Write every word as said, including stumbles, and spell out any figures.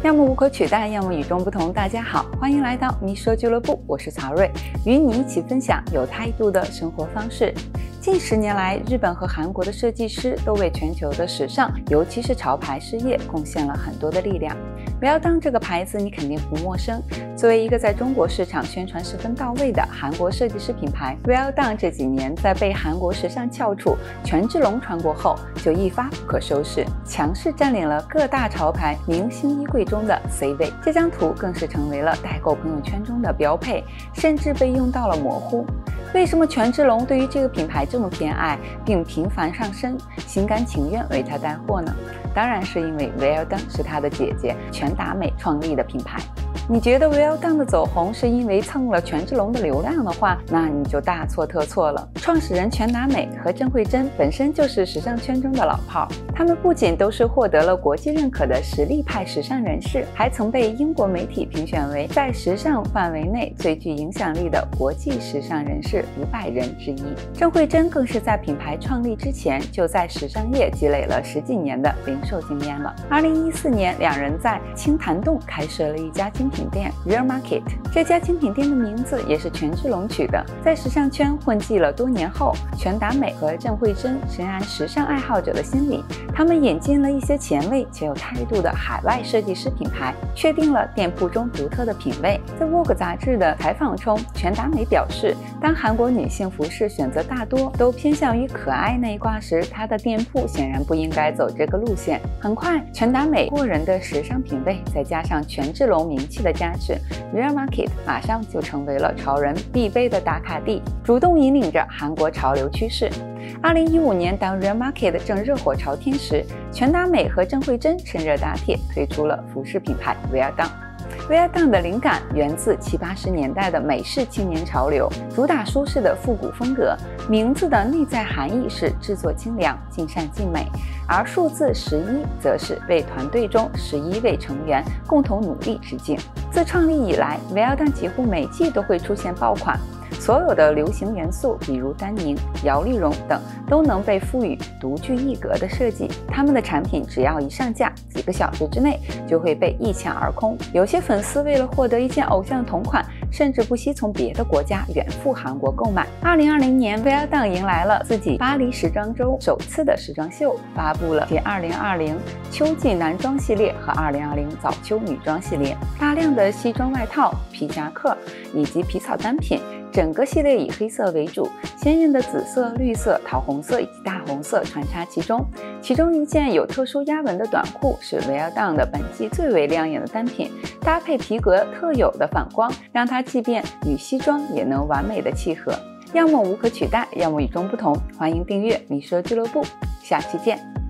要么无可取代，要么与众不同。大家好，欢迎来到迷说俱乐部，我是曹睿，与你一起分享有态度的生活方式。近十年来，日本和韩国的设计师都为全球的时尚，尤其是潮牌事业贡献了很多的力量。Welldone这个牌子你肯定不陌生，作为一个在中国市场宣传十分到位的韩国设计师品牌 ，Welldone 这几年在被韩国时尚翘楚权志龙穿过后，就一发不可收拾，强势占领了各大潮牌明星衣柜中的 C 位。这张图更是成为了代购朋友圈中的标配，甚至被用到了模糊。为什么权志龙对于这个品牌这么偏爱，并频繁上身，心甘情愿为它带货呢？当然是因为 Welldone 是他的姐姐全达美创立的品牌。你觉得 Welldone 的走红是因为蹭了权志龙的流量的话，那你就大错特错了。创始人全达美和郑慧珍本身就是时尚圈中的老炮，他们不仅都是获得了国际认可的实力派时尚人士，还曾被英国媒体评选为在时尚范围内最具影响力的国际时尚人士五百人之一。郑慧珍更是在品牌创立之前就在时尚业积累了十几年的零售经验了。二零一四年，两人在青潭洞开设了一家精品店 Real Market， 这家精品店的名字也是权志龙取的。在时尚圈混迹了多年后，全达美和郑慧珍深谙时尚爱好者的心理，他们引进了一些前卫且有态度的海外设计师品牌，确定了店铺中独特的品味。在 Vogue 杂志的采访中，全达美表示，当韩国女性服饰选择大多都偏向于可爱那一挂时，她的店铺显然不应该走这个路线。很快，全达美过人的时尚品味再加上权志龙名气的加持， Real Market 马上就成为了潮人必备的打卡地，主动引领着韩国潮流趋势。二零一五年，当 Real Market 正热火朝天时，全达美和郑慧珍趁热打铁推出了服饰品牌 Welldone。Welldone 的灵感源自七八十年代的美式青年潮流，主打舒适的复古风格。名字的内在含义是制作精良、尽善尽美，而数字十一则是为团队中十一位成员共同努力致敬。自创立以来， Welldone 几乎每季都会出现爆款。所有的流行元素，比如丹宁、摇粒绒等，都能被赋予独具一格的设计。他们的产品只要一上架，几个小时之内就会被一抢而空。有些粉丝为了获得一件偶像同款，甚至不惜从别的国家远赴韩国购买。二零二零年 ，Welldone 迎来了自己巴黎时装周首次的时装秀，发布了其二零二零秋季男装系列和二零二零早秋女装系列，大量的西装外套、皮夹克以及皮草单品。整个系列以黑色为主，鲜艳的紫色、绿色、桃红色以及大红色穿插其中。其中一件有特殊压纹的短裤是 Welldone 的本季最为亮眼的单品，搭配皮革特有的反光，让它即便与西装也能完美的契合。要么无可取代，要么与众不同。欢迎订阅迷说俱乐部，下期见。